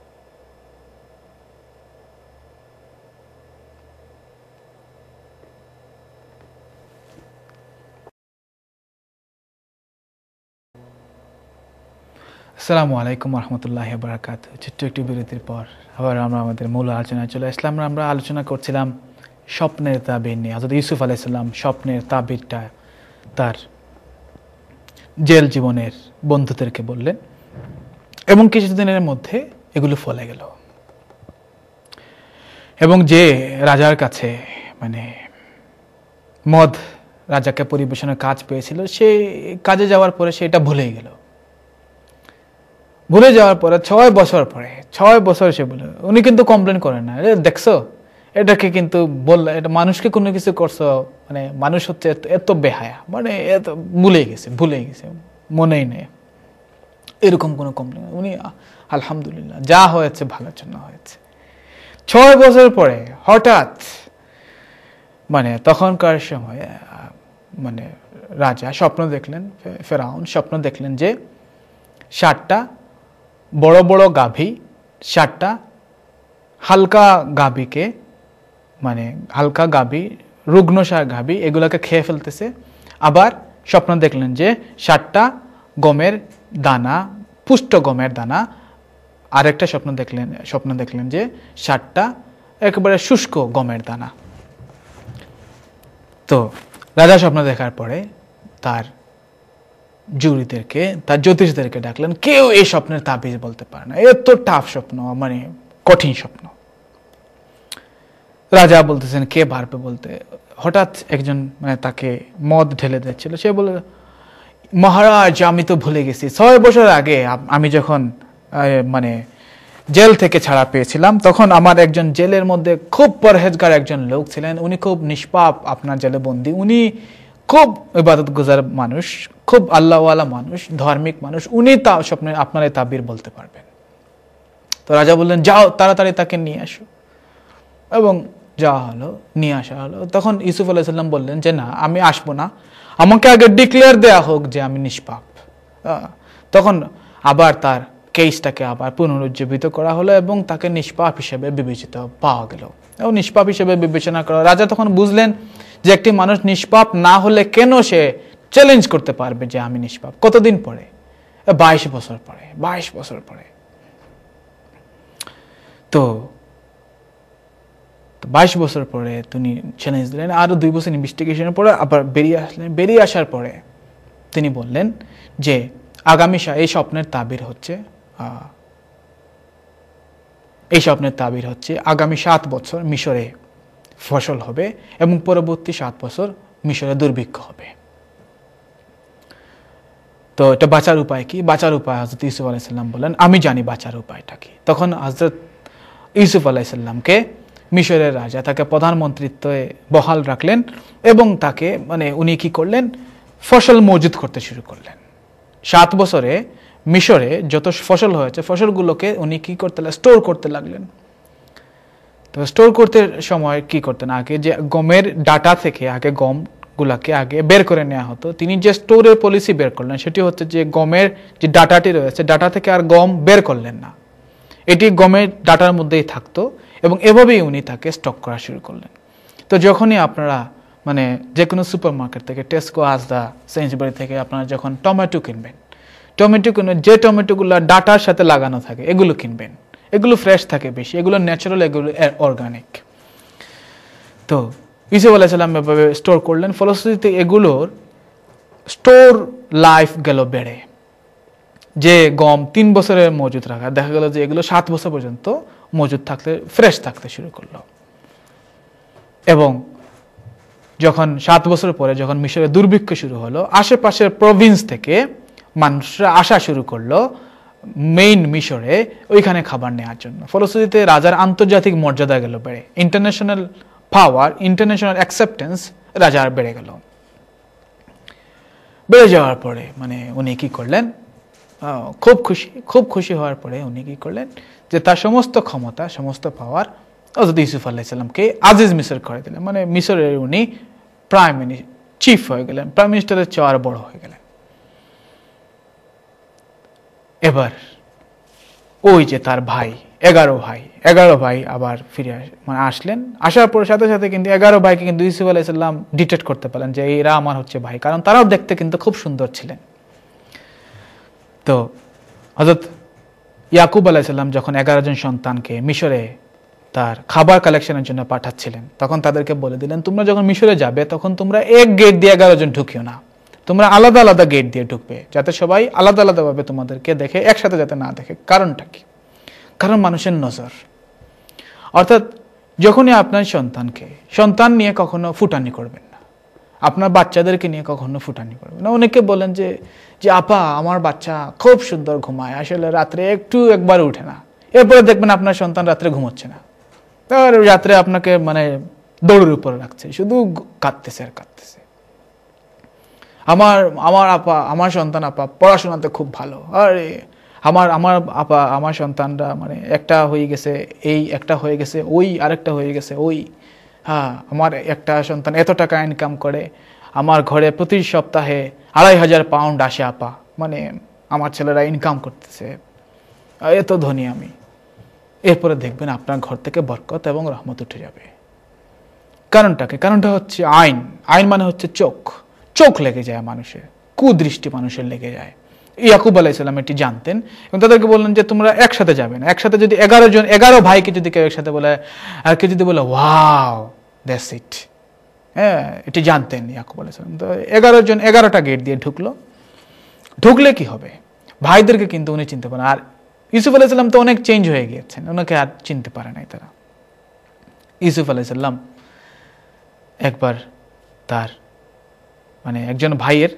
আসসালামু আলাইকুম রহমতুল্লাহি ওয়া বারাকাতুহু। ছোট্ট একটি বিরতির পর আবার আমরা আমাদের মূল আলোচনায় চলে আসলাম। আমরা আলোচনা করছিলাম স্বপ্নের তাবির নিয়ে। হযরত ইউসুফ আলাইহিস সালাম স্বপ্নের তাবিরটা তার জেল জীবনের বন্ধুদেরকে বললেন এবং কিছুদিনের মধ্যে এগুলো ফলে গেল। এবং যে রাজার কাছে মানে মদ রাজাকে পরিবেশনের কাজ পেয়েছিল, সে কাজে যাওয়ার পরে সে এটা ভুলেই গেল। ভুলে যাওয়ার পরে 6 বছর পরে, 6 বছর সে বলে, উনি কিন্তু কমপ্লেন করেন না, দেখছো এটাকে কিন্তু বললে, এটা মানুষকে কোনো কিছু করছো, মানে মানুষ হচ্ছে এত বেহায়া, মানে এত ভুলে গেছে মনেই নেই, এরকম কোনো কমপ্লেন। উনি আলহামদুলিল্লাহ যা হয়েছে ভালোর জন্য হয়েছে। 6 বছর পরে হঠাৎ মানে তখনকার সময় মানে রাজা স্বপ্ন দেখলেন, ফেরাউন স্বপ্ন দেখলেন যে 7টা বড় বড় গাভী 7টা হালকা গাভীকে, মানে হালকা গাভী, রুগ্নসার গাভী, এগুলোকে খেয়ে ফেলতেছে। আবার স্বপ্ন দেখলেন যে 7টা গমের দানা, পুষ্ট গমের দানা। আরেকটা স্বপ্ন দেখলেন যে 7টা একেবারে শুষ্ক গমের দানা। তো রাজা স্বপ্ন দেখার পরে তার জুরিদেরকে, তার জ্যোতিষদেরকে ডাকলেন। কেউ এই স্বপ্নের তাবিজ বলতে পারে না, এত টাফ স্বপ্ন, মানে কঠিন স্বপ্ন। রাজা বলতেছেন কে পারবে বলতে। হঠাৎ একজন মানে তাকে মদ ঢেলে দিচ্ছিল, সে বলে, মহারাজ আমি তো ভুলে গেছি, 6 বছর আগে আমি যখন মানে জেল থেকে ছাড়া পেয়েছিলাম, তখন আমার একজন জেলের মধ্যে খুব পরহেজগার একজন লোক ছিলেন, উনি খুব নিষ্পাপ, আপনার জেলে বন্দী, উনি খুব ইবাদত গুজার মানুষ, খুব আল্লাহওয়ালা মানুষ, ধার্মিক মানুষ, উনি তা স্বপ্নে আপনার এই তাবির বলতে পারবেন। তো রাজা বললেন যাও তাড়াতাড়ি তাকে নিয়ে আসো। এবং যাওয়া হলো, নিয়ে আসা হলো। তখন ইউসুফ আলাইহিস সালাম বললেন যে না, আমি আসবো না, আমাকে আগে ডিক্লেয়ার দেয়া হোক যে আমি নিষ্পাপ। তখন আবার তার কেসটাকে আবার পুনরুজ্জীবিত করা হলো এবং তাকে নিষ্পাপ হিসেবে বিবেচিত পাওয়া গেল এবং নিষ্পাপ হিসেবে বিবেচনা করা। রাজা তখন বুঝলেন যে একটি মানুষ নিষ্পাপ না হলে কেন সে চ্যালেঞ্জ করতে পারবে যে আমি নিষ্পাপ। কতদিন পরে? 22 বছর পরে। 22 বছর পরে। তো 22 বছর পরে তিনি চ্যালেঞ্জ দিলেন। আরো 2 বছর ইনভেস্টিগেশনের পরে আবার বেরিয়ে আসলেন। বেরিয়ে আসার পরে তিনি বললেন যে আগামী এই স্বপ্নের তাবির হচ্ছে আগামী 7 বছর মিশরে ফসল হবে এবং পরবর্তী 7 বছর মিশরে দুর্ভিক্ষ হবে। তো এটা বাঁচার উপায় কি? বাঁচার উপায় হযরত ইউসুফ আলাইহিস সালাম বলেন আমি জানি বাঁচার উপায়টা কি। তখন হযরত ইউসুফ আলাইহিস সালামকে মিশরের রাজা তাকে প্রধানমন্ত্রীত্বে বহাল রাখলেন এবং তাকে মানে উনি কি করলেন, ফসল মজুদ করতে শুরু করলেন। 7 বছরে মিশরে যত ফসল হয়েছে ফসলগুলোকে উনি কি করতে স্টোর করতে লাগলেন। তো স্টোর করতে সময় কি করতেন, আগে যে গমের ডাটা থেকে আগে গমগুলাকে আগে বের করে নেওয়া হতো, তিনি যে স্টোরের পলিসি বের করলেন সেটি হচ্ছে যে গমের যে ডাটাটি রয়েছে ডাটা থেকে আর গম বের করলেন না, এটি গমের ডাটার মধ্যেই থাকতো এবং এভাবেই উনি তাকে স্টক করা শুরু করলেন। তো যখনই আপনারা মানে যে কোনো সুপার মার্কেট থেকে, টেস্কো, আজদা, সেঞ্চুরি থেকে আপনারা যখন টমেটো কিনবেন, যে টমেটোগুলো ডাটার সাথে লাগানো থাকে এগুলো কিনবেন, এগুলো ফ্রেশ থাকে বেশি, এগুলো ন্যাচারাল, এগুলো অর্গানিক। তো ইউসুফ আলাইহিস সালাম এভাবে স্টোর করলেন, ফলশ্রুতিতে এগুলোর স্টোর লাইফ গেল বেড়ে। যে গম 3 বছরের মজুদ রাখা, দেখা গেল যে এগুলো 7 বছর পর্যন্ত মজুদ থাকতে, ফ্রেশ থাকতে শুরু করলো। এবং যখন 7 বছর পরে যখন মিশরে দুর্ভিক্ষ শুরু হলো, আশেপাশের প্রভিন্স থেকে মানুষরা আসা শুরু করলো মেইন মিশরে ওইখানে খাবার নেওয়ার জন্য। ফলশ্রুতিতে রাজার আন্তর্জাতিক মর্যাদা গেল বেড়ে, ইন্টারন্যাশনাল পাওয়ার, ইন্টারন্যাশনাল অ্যাকসেপ্টেন্স রাজার বেড়ে গেল। বেড়ে যাওয়ার পরে মানে উনি কি করলেন, খুব খুশি হওয়ার পরে উনি কি করলেন যে তার সমস্ত ক্ষমতা, সমস্ত পাওয়ার হযরত ইউসুফ আলাইহিস সালামকে আজিজ মিশর করে দিলেন। মানে মিশরের উনি প্রাইম মিনিস্টার, চিফ হয়ে গেলেন, প্রাইম মিনিস্টারের চেয়ে আরো বড় হয়ে গেলেন। এবার ওই যে তার ভাই, 11 ভাই আবার ফিরে মানে আসলেন। আসার পর সাথে সাথে কিন্তু 11 ভাইকে কিন্তু ইউসুফ আলাইহিস সালাম ডিটেক্ট করতে পারলেন যে এরা আমার হচ্ছে ভাই, কারণ তারাও দেখতে কিন্তু খুব সুন্দর ছিলেন। তো হযরত ইয়াকুব আলাইহিস সালাম যখন 11 জন সন্তানকে মিশরে তার খাবার কালেকশনের জন্য পাঠাচ্ছিলেন, তখন তাদেরকে বলে দিলেন তোমরা যখন মিশরে যাবে তখন তোমরা এক গেট দিয়ে 11 জন ঢুকিও না, তোমরা আলাদা আলাদা গেট দিয়ে ঢুকবে, যাতে সবাই আলাদা আলাদা ভাবে তোমাদেরকে দেখে, একসাথে যাতে না দেখে। কারণটা কি? কারণ মানুষের নজর। অর্থাৎ যখনই আপনার সন্তান নিয়ে কখনো ফুটানি করবেন না, আপনার বাচ্চাদেরকে নিয়ে কখনো ফুটানি করবেন না। অনেকে বলেন যে আপা আমার বাচ্চা খুব সুন্দর ঘুমায়, আসলে রাত্রে একবার উঠে না, এরপরে দেখবেন আপনার সন্তান রাত্রে ঘুমোচ্ছে না, আর রাত্রে আপনাকে মানে দৌড়ের উপরে রাখছে, শুধু কাঁদতেছে আর কাঁদতেছে। আমার সন্তান আপা পড়াশোনাতে খুব ভালো, আরে আমার সন্তানরা মানে একটা হয়ে গেছে এই, একটা হয়ে গেছে ওই, আরেকটা হয়ে গেছে ওই। হ্যাঁ, আমার একটা সন্তান এত টাকা ইনকাম করে, আমার ঘরে প্রতি সপ্তাহে 2500 পাউন্ড আসে আপা, মানে আমার ছেলেরা ইনকাম করতেছে, এত ধনী আমি। এরপরে দেখবেন আপনার ঘর থেকে বরকত এবং রহমত উঠে যাবে। কারণটা হচ্ছে আইন মানে হচ্ছে চোখ লেগে যায় মানুষের, কুদৃষ্টি মানুষের লেগে যায়। ইয়াকুব আলাইহিস সালাম এটি জানতেন এবং তাদেরকে বললেন যে তোমরা একসাথে যাবে না। একসাথে যদি 11 ভাইকে যদি কেউ একসাথে বলে, আর কেউ যদি বলে ওয়াও দ্যাটস ইট, হ্যাঁ, এটি জানতেন ইয়াকুব আলাইহিস সালাম। তো 11 জন 11টা গেট দিয়ে ঢুকলে কি হবে? ভাইদেরকে কিন্তু উনি চিনতে পারেন। আর ইউসুফ আলাইহিস সালাম তো অনেক চেঞ্জ হয়ে গিয়েছেন, ওনাকে আর চিনতে পারে নাই তারা। ইউসুফ আলাইহিস সালাম একবার তার মানে একজন ভাইয়ের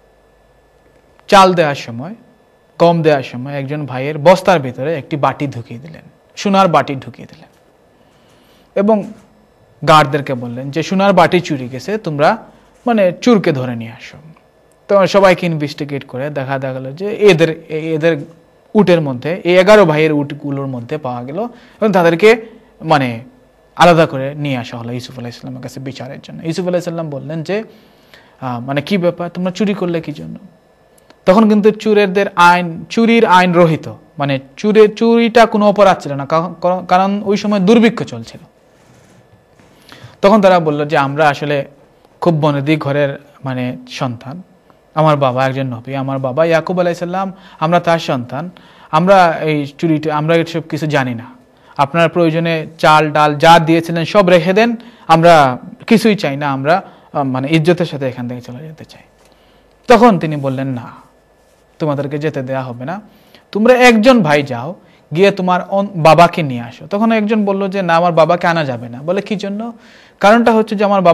চাল দেওয়ার সময়, গম দেওয়ার সময় একজন ভাইয়ের বস্তার ভিতরে একটি বাটি ঢুকিয়ে দিলেন, সোনার বাটি ঢুকিয়ে দিলেন, এবং গার্ডদেরকে বললেন যে সোনার বাটি চুরি গেছে, তোমরা মানে চুরকে ধরে নিয়ে আসো। তো সবাইকে ইনভেস্টিগেট করে দেখা গেল যে এদের উটের মধ্যে, এই 11 ভাইয়ের উটগুলোর মধ্যে পাওয়া গেল, এবং তাদেরকে মানে আলাদা করে নিয়ে আসা হলো ইউসুফ আলাইহিস সালামের কাছে বিচারের জন্য। ইউসুফ আলাইহিস সালাম বললেন যে মানে কি ব্যাপার, তোমরা চুরি করলে কি জন্য? তখন কিন্তু চুরির আইন রহিত, মানে চুরিটা কোনো অপরাধ ছিল না, কারণ ওই সময় দুর্ভিক্ষ চলছিল। তখন তারা বলল যে আমরা আসলে খুব বনেদি ঘরের মানে সন্তান, আমার বাবা একজন নবী, আমার বাবা ইয়াকুব আলাইহিস সালাম, আমরা তার সন্তান, আমরা এই চুরিটা, আমরা এসব কিছু জানি না, আপনার প্রয়োজনে চাল ডাল যা দিয়েছিলেন সব রেখে দেন, আমরা কিছুই চাই না, আমরা মানে ইজ্জতের সাথে এখান থেকে চলে যেতে চাই। তখন তিনি বললেন না, তোমাদেরকে যেতে দেয়া হবে না, তোমরা একজন ভাই যাও, গিয়ে তোমার বাবাকে নিয়ে আসো। তখন একজন বলল যে না, আমার বাবাকে আনা যাবে না। বলে কি জন্য? কারণটা হচ্ছে যে আমার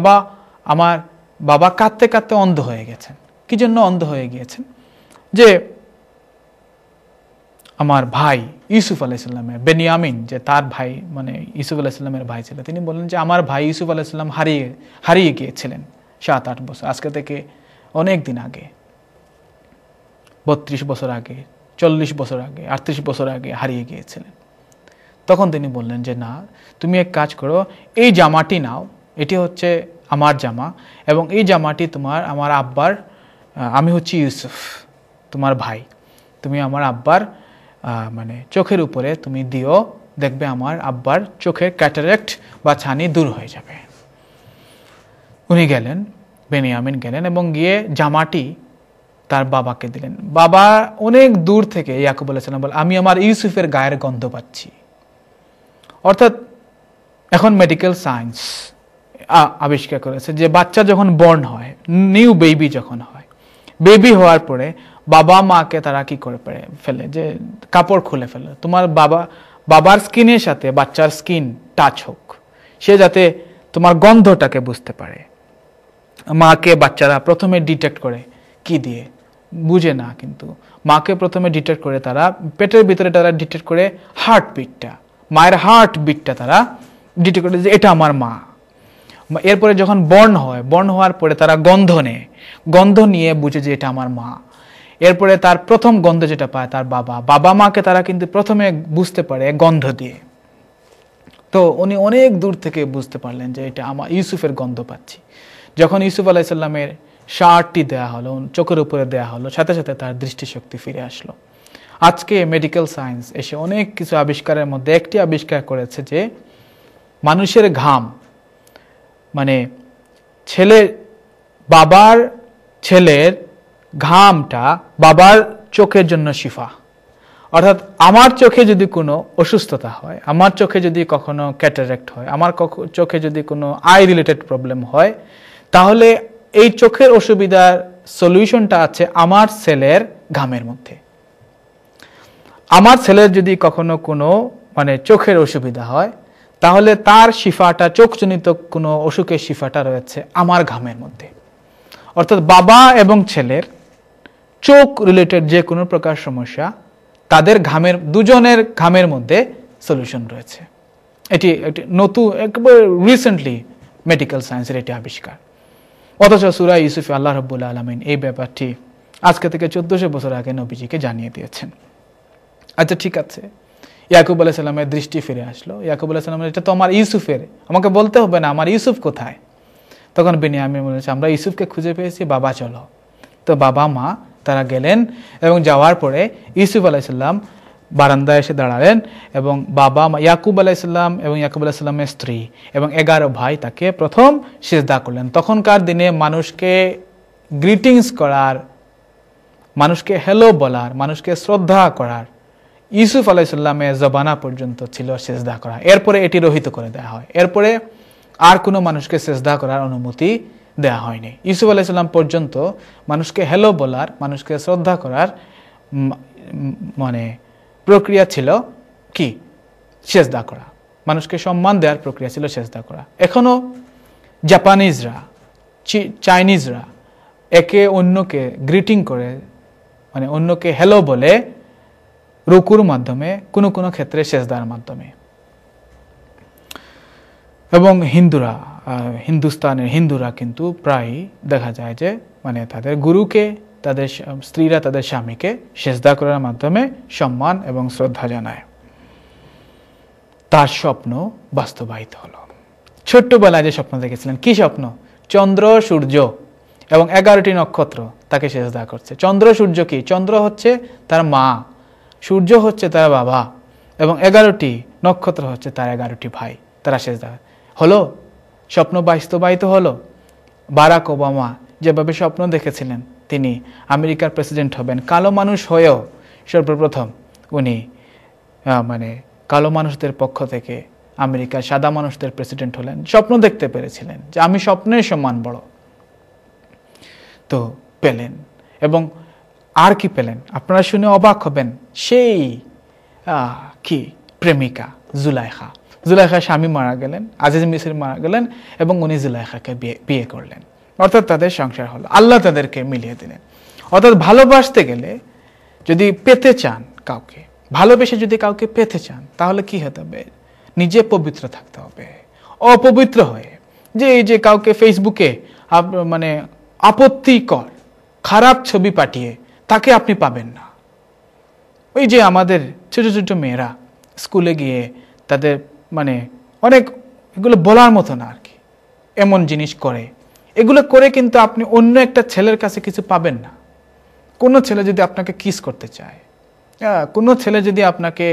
বাবা কাঁদতে কাঁদতে অন্ধ হয়ে গেছেন। কি জন্য অন্ধ হয়ে গিয়েছেন? যে আমার ভাই ইউসুফ আলাইহিস সালামের বেনিয়ামিন, যে তার ভাই মানে ইউসুফ আলাইহিস সালামের ভাই ছিল, তিনি বললেন যে আমার ভাই ইউসুফ আলাইহিস সালাম হারিয়ে গিয়েছিলেন 7-8 বছর, আজকে থেকে অনেক দিন আগে, 32 বছর আগে, 40 বছর আগে, 38 বছর আগে হারিয়ে গিয়েছিলেন। তখন তিনি বললেন যে না, তুমি এক কাজ করো, এই জামাটি নাও, এটি হচ্ছে আমার জামা, এবং এই জামাটি আমার আব্বার, আমি হচ্ছি ইউসুফ তোমার ভাই, তুমি আমার আব্বার মানে চোখের উপরে তুমি দিও, দেখবে আমার আব্বার চোখের ক্যাটারেক্ট বা ছানি দূর হয়ে যাবে। উনি গেলেন, বেনিয়ামিন গেলেন এবং গিয়ে জামাটি তার বাবাকে দিলেন। বাবা অনেক দূর থেকে ইয়াকুব আলাইহিস সালাম বলে, আমি আমার ইউসুফের গায়ের গন্ধ পাচ্ছি। অর্থাৎ এখন মেডিকেল সায়েন্স আবিষ্কার করেছে যে বাচ্চা যখন বর্ন হয়, নিউ বেবি যখন হয়, বেবি হওয়ার পরে বাবা মাকে তারা কি করে ফেলে, যে কাপড় খুলে ফেলে, তোমার বাবার স্কিনের সাথে বাচ্চার স্কিন টাচ হোক, সে যাতে তোমার গন্ধটাকে বুঝতে পারে। মাকে বাচ্চারা প্রথমে ডিটেক্ট করে কি দিয়ে? বুঝে না, কিন্তু মাকে প্রথমে ডিটেক্ট করে তারা পেটের ভিতরে তারা ডিটেক্ট করে হার্টবিটটা, মায়ের হার্টবিটটা তারা ডিটেক্ট করে যে এটা আমার মা। এরপরে যখন বর্ণ হওয়ার পরে তারা গন্ধ নিয়ে বুঝে যে এটা আমার মা। এরপরে তার প্রথম গন্ধ যেটা পায় তার বাবা মাকে তারা কিন্তু প্রথমে বুঝতে পারে গন্ধ দিয়ে। তো উনি অনেক দূর থেকে বুঝতে পারলেন যে এটা আমার ইউসুফের গন্ধ পাচ্ছি। যখন ইউসুফ আলাইহিস সালামের শার্টটি দেয়া হলো, চোখের উপরে দেয়া হলো, সাথে সাথে তার দৃষ্টিশক্তি ফিরে আসলো। আজকে মেডিকেল সায়েন্স এসে অনেক কিছু আবিষ্কারের মধ্যে একটি আবিষ্কার করেছে যে মানুষের ঘাম, মানে বাবার ছেলের ঘামটা বাবার চোখের জন্য শিফা। অর্থাৎ আমার চোখে যদি কোনো অসুস্থতা হয়, আমার চোখে যদি কখনো ক্যাটারেক্ট হয়, আমার চোখে যদি কোনো আই রিলেটেড প্রবলেম হয়, তাহলে এই চোখের অসুবিধার সলিউশনটা আছে আমার ছেলের ঘামের মধ্যে। আমার ছেলের যদি কখনো কোনো চোখের অসুবিধা হয়, তাহলে তার শিফাটা, চোখজনিত কোনো অসুখের শিফাটা রয়েছে আমার ঘামের মধ্যে। অর্থাৎ বাবা এবং ছেলের চোখ রিলেটেড যে কোনো প্রকার সমস্যা, তাদের দুজনের ঘামের মধ্যে সলিউশন রয়েছে। এটি একটি নতুন, একবার রিসেন্টলি মেডিকেল সায়েন্সের এটি আবিষ্কার। অথচ সূরা ইউসুফে আল্লাহ রাব্বুল আলামিন এই ব্যাপারটি আজকে থেকে 1400 বছর আগে নবীজিকে জানিয়ে দিয়েছেন। আচ্ছা, ঠিক আছে, ইয়াকুব আলাইহিস সালামের দৃষ্টি ফিরে আসলো। ইয়াকুব আলাইহিস সালামের, এটা তো আমার ইউসুফের, আমাকে বলতে হবে না আমার ইউসুফ কোথায়? তখন বিনিয়ামিন বলেছে, আমরা ইউসুফকে খুঁজে পেয়েছি, বাবা চলো। তো বাবা মা তারা গেলেন এবং যাওয়ার পরে ইউসুফ আলাইহিস সালাম বারান্দায় এসে দাঁড়ালেন এবং বাবা মা ইয়াকুব আলাইহিস সালাম এবং ইয়াকুব আলাইহিস সালামের স্ত্রী এবং 11 ভাই তাকে প্রথম সিজদা করলেন। তখনকার দিনে মানুষকে গ্রিটিংস করার, মানুষকে হ্যালো বলার, মানুষকে শ্রদ্ধা করার ইউসুফ আলাইহিস সালামের জবানা পর্যন্ত ছিল সিজদা করা। এরপরে এটি রহিত করে দেওয়া হয়। এরপরে আর কোনো মানুষকে সিজদা করার অনুমতি দেওয়া হয়নি। ইউসুফ আলাইহিস সালাম পর্যন্ত মানুষকে হ্যালো বলার, মানুষকে শ্রদ্ধা করার প্রক্রিয়া ছিল কি? সিজদা করা। মানুষকে সম্মান দেওয়ার প্রক্রিয়া ছিল সিজদা করা। এখনো জাপানিজরা, চাইনিজরা একে অন্যকে গ্রিটিং করে, অন্যকে হ্যালো বলে রুকুর মাধ্যমে, কোনো কোনো ক্ষেত্রে সিজদার মাধ্যমে। এবং হিন্দুস্তানের হিন্দুরা কিন্তু প্রায় দেখা যায় যে তাদের গুরুকে, তাদের স্ত্রীরা তাদের স্বামীকে সিজদা করার মাধ্যমে সম্মান এবং শ্রদ্ধা জানায়। তার স্বপ্ন বাস্তবায়িত হলো। ছোট্টবেলায় যে স্বপ্ন দেখেছিলেন, কি স্বপ্ন? চন্দ্র, সূর্য এবং 11টি নক্ষত্র তাকে সিজদা করছে। চন্দ্র সূর্য কি? চন্দ্র হচ্ছে তার মা, সূর্য হচ্ছে তার বাবা এবং 11টি নক্ষত্র হচ্ছে তার 11টি ভাই, তারা সিজদা হলো। স্বপ্ন বাস্তবায়িত হলো। বারাক ওবামা যেভাবে স্বপ্ন দেখেছিলেন তিনি আমেরিকার প্রেসিডেন্ট হবেন, কালো মানুষ হয়েও সর্বপ্রথম উনি কালো মানুষদের পক্ষ থেকে আমেরিকার সাদা মানুষদের প্রেসিডেন্ট হলেন। স্বপ্ন দেখতে পেরেছিলেন যে আমি স্বপ্নের সমান বড়। তো পেলেন। এবং আর কি পেলেন আপনারা শুনে অবাক হবেন, সেই কি প্রেমিকা জুলাইখা। জুলাইখার স্বামী মারা গেলেন, আজিজ মিসর মারা গেলেন এবং উনি জুলাইখাকে বিয়ে করলেন। অর্থাৎ তাদের সংসার হলো, আল্লাহ তাদেরকে মিলিয়ে দিলেন। অর্থাৎ ভালোবাসতে গেলে, যদি পেতে চান কাউকে, ভালোবেসে যদি কাউকে পেতে চান, তাহলে কি হতে হবে? নিজে পবিত্র থাকতে হবে। অপবিত্র হয়ে এই যে কাউকে ফেসবুকে আপত্তিকর খারাপ ছবি পাঠিয়ে তাকে আপনি পাবেন না। ওই যে আমাদের ছোট ছোট মেয়েরা স্কুলে গিয়ে তাদের অনেক, এগুলো বলার মতো না আর কি, এমন জিনিস করে, এগুলো করে কিন্তু আপনি অন্য একটা ছেলের কাছে কিছু পাবেন না। কোনো ছেলে যদি আপনাকে কিস করতে চায়, কোনো ছেলে যদি আপনাকে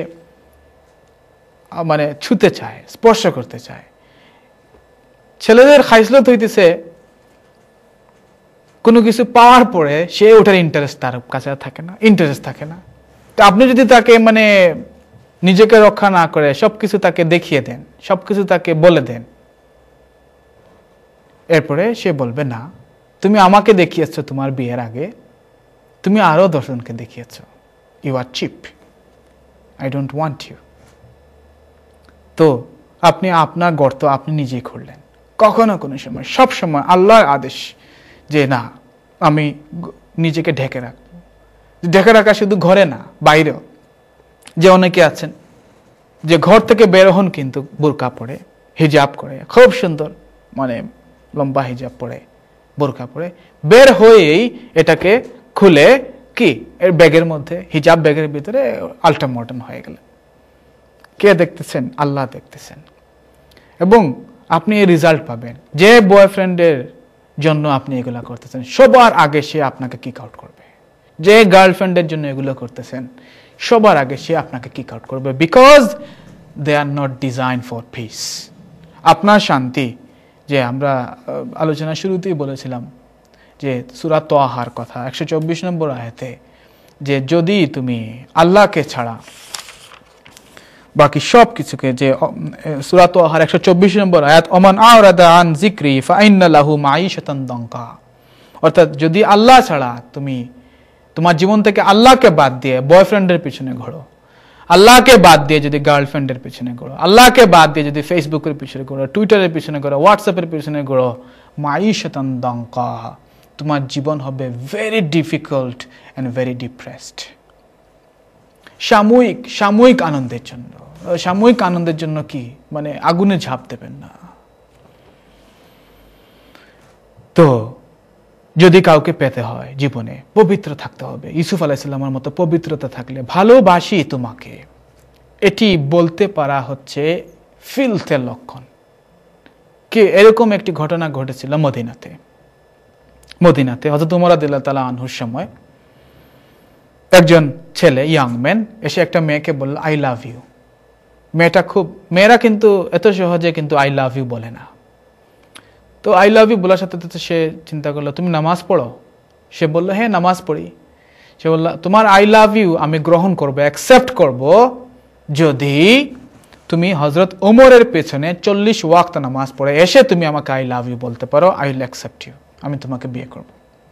ছুতে চায়, স্পর্শ করতে চায়, ছেলেদের খাইসলত হইতেছে কোনো কিছু পাওয়ার পরে সে ওটার ইন্টারেস্ট তার কাছে থাকে না, ইন্টারেস্ট থাকে না। তো আপনি যদি তাকে নিজেকে রক্ষা না করে সবকিছু তাকে দেখিয়ে দেন, সবকিছু তাকে বলে দেন, এরপরে সে বলবে না তুমি আমাকে দেখিয়েছ তোমার বিয়ের আগে, তুমি আরো 10 জনকে দেখিয়েছ, you are cheap, I don't want you. তো আপনি আপনার গর্ত আপনি নিজেই খুললেন। কখনো কোনো সময়, সব সময় আল্লাহর আদেশ যে না আমি নিজেকে ঢেকে রাখবো, ঢেকে রাখা শুধু ঘরে না, বাইরেও। যে অনেকে আছেন যে ঘর থেকে বের হন কিন্তু বোরকা পরে, হিজাব করে, খুব সুন্দর মানে লম্বা হিজাব পরে, বোরকা পরে, বের হয়েই এটাকে খুলে কি এর ব্যাগের মধ্যে, হিজাব ব্যাগের ভিতরে আল্ট্রা মডার্ন হয়ে গেল। কে দেখতেছেন? আল্লাহ দেখতেছেন। এবং আপনি এই রেজাল্ট পাবেন। যে বয়ফ্রেন্ডের জন্য আপনি এগুলা করতেছেন, সবার আগে সে আপনাকে কিক আউট করবে। যে গার্লফ্রেন্ডের জন্য এগুলো করতেছেন, সবার আগে সে আপনাকে কিক আউট করবে, because they are not design for peace. আপনার শান্তি, যে আমরা আলোচনা শুরুতেই বলেছিলাম যে সূরা তাহার কথা 124 নম্বর আয়াতে, যে যদি তুমি আল্লাহকে ছাড়া বাকি সব কিছুকে, যে সূরা তাহার 124 নম্বর আয়াত, ওমান আরাদা আন যিকরি ফাইন্না লাহু মাঈশাতান দাঙ্কা, অর্থাৎ যদি আল্লাহ ছাড়া তুমি তোমার জীবন থেকে আল্লাহকে বাদ দিয়ে বয়ফ্রেন্ডের পিছনে ঘোরো, আল্লাহকে বাদ দিয়ে যদি গার্লফ্রেন্ডের পিছনে ঘোরো, আল্লাহকে বাদ দিয়ে যদি ফেসবুকের পিছনে ঘোরো, টুইটারের পিছনে ঘোরো, হোয়াটসঅ্যাপের পিছনে ঘোরো, মাঈশাতান দাঙ্কা, তোমার জীবন হবে very difficult and very depressed. সাময়িক আনন্দের জন্য, সাময়িক আনন্দের জন্য কি মানে আগুনে ঝাঁপ দেবেন না। তো যদি কাউকে পেতে হয় জীবনে, পবিত্র থাকতে হবে। ইউসুফ আলাইহিসসালামের মতো পবিত্রতা থাকলে, ভালোবাসি তোমাকে, এটি বলতে পারা হচ্ছে ফিলথের লক্ষণ। কে এরকম একটি ঘটনা ঘটেছিল মদিনাতে হযরত ওমর রাদিয়াল্লাহু তাআলা আনহুর সময় একজন ছেলে, ইয়াং ম্যান, এসে একটা মেয়েকে বলল আই লাভ ইউ। মেয়েরা কিন্তু এত সহজে কিন্তু আই লাভ ইউ বলে না। তো আই লাভ ইউ বলার সাথে সাথে সে চিন্তা করলো, তুমি নামাজ পড়ো? সে বলল, হ্যাঁ নামাজ পড়ি। সে বলল, তোমার আই লাভ ইউ আমি গ্রহণ করব, অ্যাকসেপ্ট করব, যদি তুমি হযরত ওমরের পেছনে 40 ওয়াক্ত নামাজ পড়ে এসে তুমি আমাকে আই লাভ ইউ বলতে পারো, আই উইল অ্যাকসেপ্ট ইউ, আমি তোমাকে বিয়ে করব।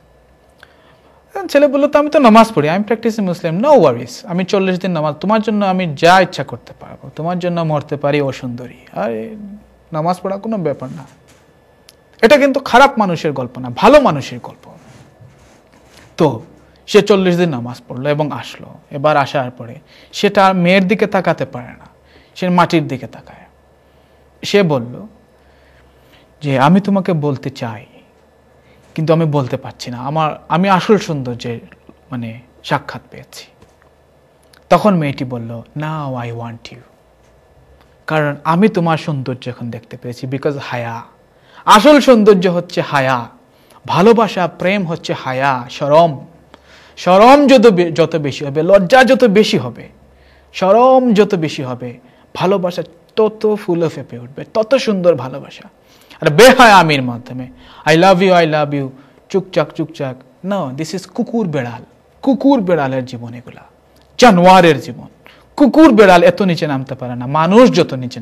ছেলে বললো, তো আমি তো নামাজ পড়ি, আমি প্র্যাকটিসিং মুসলিম, নো ওয়ারিস, আমি 40 দিন নামাজ, তোমার জন্য আমি যা ইচ্ছা করতে পারবো, তোমার জন্য মরতে পারি ও সুন্দরী, আর নামাজ পড়া কোনো ব্যাপার না। এটা কিন্তু খারাপ মানুষের গল্প না, ভালো মানুষের গল্প। তো সে 40 দিন নামাজ পড়লো এবং আসলো। এবার আসার পরে সেটা মেয়ের দিকে তাকাতে পারে না, সে মাটির দিকে তাকায়। সে বলল যে আমি তোমাকে বলতে চাই, কিন্তু আমি বলতে পারছি না, আমি আসল সৌন্দর্যের মানে সাক্ষাৎ পেয়েছি। তখন মেয়েটি বলল, নাও আই ওয়ান্ট ইউ, কারণ আমি তোমার সৌন্দর্য এখন দেখতে পেয়েছি, বিকজ হায়া, আসল সৌন্দর্য হচ্ছে হায়া, ভালোবাসা প্রেম হচ্ছে হায়া, শরম যত বেশি হবে, লজ্জা যত বেশি হবে, শরম যত বেশি হবে, ভালোবাসা তত ফুলে ফেপে উঠবে, তত সুন্দর ভালোবাসা। আর বেহায়া আমির মাধ্যমে আই লাভ ইউ চুকচাক, না, দিস ইজ কুকুর বেড়ালের জীবন, এগুলা জানোয়ারের জীবন। কুকুর বেড়াল এত নিচে নামতে পারে না, মানুষ যত নিচে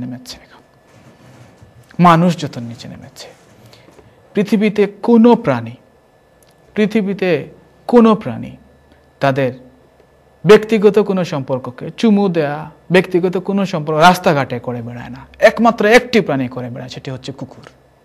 নেমেছে। পৃথিবীতে কোনো প্রাণী তাদের ব্যক্তিগত কোনো সম্পর্ককে চুমু দেয়া, ব্যক্তিগত কোনো সম্পর্ক রাস্তাঘাটে করে বেড়ায় না। একমাত্র একটি প্রাণী করে বেড়ায়, সেটি হচ্ছে কুকুর।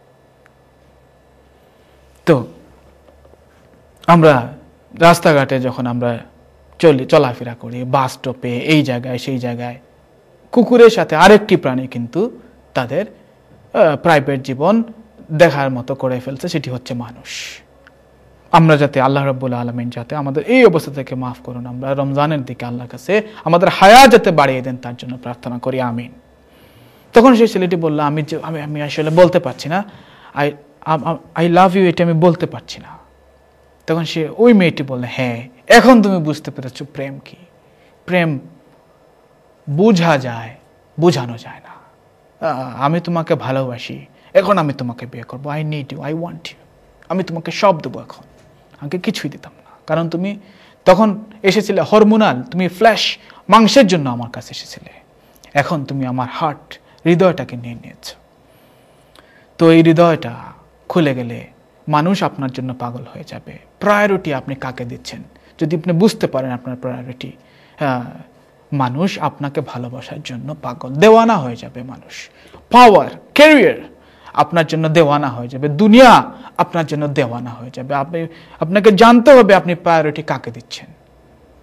তো আমরা রাস্তাঘাটে যখন আমরা চলাফেরা করি, বাস স্টপে, এই জায়গায় সেই জায়গায়, কুকুরের সাথে আরেকটি প্রাণী কিন্তু তাদের প্রাইভেট জীবন দেখার মতো করে ফেলছে, সেটি হচ্ছে মানুষ। আমরা যাতে আল্লাহ রাব্বুল আলামিন যাতে আমাদের এই অবস্থা থেকে মাফ করুন, আমরা রমজানের দিকে আল্লাহর কাছে আমাদের হায়া যাতে বাড়িয়ে দেন তার জন্য প্রার্থনা করি, আমিন। তখন সেই ছেলেটি বলল, আমি আসলে বলতে পারছি না, আই লাভ ইউ, এটা আমি বলতে পারছি না। তখন ওই মেয়েটি বলল, হ্যাঁ এখন তুমি বুঝতে পেরেছো প্রেম কি। প্রেম বোঝা যায়, বোঝানো যায় না। আমি তোমাকে ভালোবাসি, এখন আমি তোমাকে বিয়ে করবো, I need you, I want you, আমি তোমাকে সব দেবো, এখন আমাকে কিছুই দিতাম না, কারণ তুমি তখন এসেছিলে হরমোনাল, তুমি ফ্ল্যাশ মাংসের জন্য আমার কাছে এসেছিলে, এখন তুমি আমার হৃদয়টাকে নিয়ে নিয়েছ। তো এই হৃদয়টা খুলে গেলে মানুষ আপনার জন্য পাগল হয়ে যাবে। প্রায়োরিটি আপনি কাকে দিচ্ছেন, যদি আপনি বুঝতে পারেন আপনার প্রায়োরিটি, মানুষ আপনাকে ভালোবাসার জন্য পাগল, দেওয়ানা হয়ে যাবে। মানুষ, পাওয়ার, ক্যারিয়ার আপনার জন্য দেওয়ানা হয়ে যাবে, দুনিয়া আপনার জন্য দেওয়ানা হয়ে যাবে। আপনাকে জানতে হবে আপনি প্রায়োরিটি কাকে দিচ্ছেন।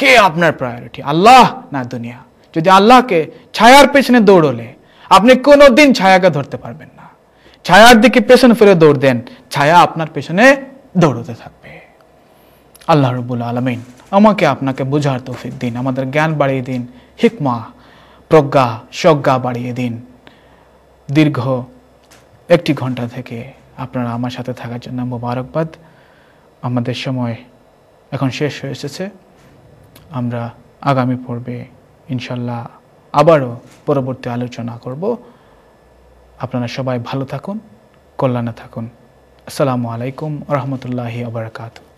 কে আপনার প্রায়োরিটি, আল্লাহ না দুনিয়া? যদি আল্লাহকে ছায়ার পেছনে দৌড়লে আপনি কোনোদিন ছায়াকে ধরতে পারবেন না। ছায়ার দিকে পেছনে ফিরে দৌড় দেন, ছায়া আপনার পেছনে দৌড়তে থাকবে। আল্লাহ রাব্বুল আলামিন আমাকে আপনাকে বুঝার তৌফিক দিন, আমাদের জ্ঞান বাড়িয়ে দিন, হিকমা প্রজ্ঞা সজ্ঞা বাড়িয়ে দিন। দীর্ঘ 1 ঘন্টা থেকে আপনারা আমার সাথে থাকার জন্য মোবারকবাদ। আমাদের সময় এখন শেষ হয়ে এসেছে। আমরা আগামী পর্বে ইনশাল্লাহ আবারও পরবর্তী আলোচনা করব। আপনারা সবাই ভালো থাকুন, কল্যাণে থাকুন। আসসালামু আলাইকুম ওয়া রাহমাতুল্লাহি ওয়া বারাকাতুহু।